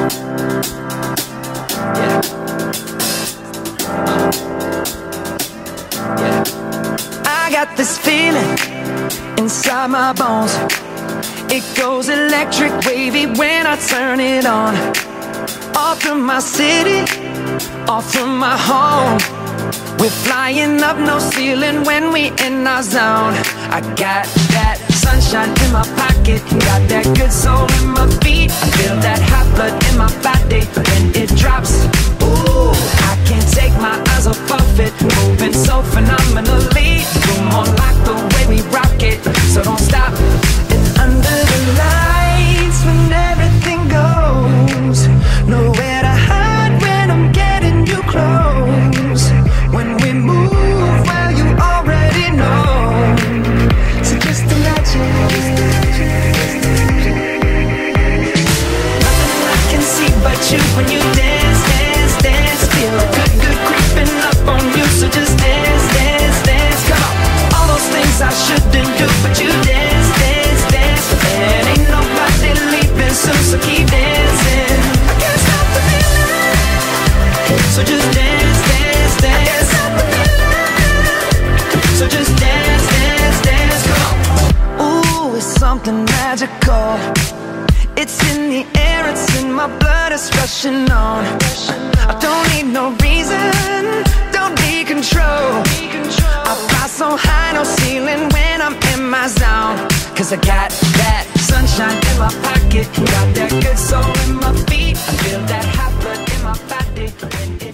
Yeah. Yeah. I got this feeling inside my bones. It goes electric wavy when I turn it on. Off from my city, off from my home. We're flying up, no ceiling when we in our zone. I got that sunshine in my pocket, got that good soul in my feet. I feel that hot blood in my body when it drops. Ooh, I can't take my eyes off of it, moving so phenomenally. You're more like the way we rock it, so don't stop. And under the lights when everything goes, nowhere to hide when I'm getting you close. When we move, well, you already know. So just imagine. Nothing I can see but you when you dance, dance, dance. Feel good, good creeping up on you. So just dance, dance, dance. Come on. All those things I shouldn't do, but you dance, dance, dance. And ain't nobody leaving soon, so keep dancing. I can't stop the feeling. So just dance, dance, dance. So just dance, dance, dance, come on. Ooh, it's something magical. It's in the air, it's in my blood, it's rushing on. I don't need no reason, don't need control. I fly so high, no ceiling when I'm in my zone. Cause I got that sunshine in my pocket, got that good soul in my feet. I feel that hot blood in my body when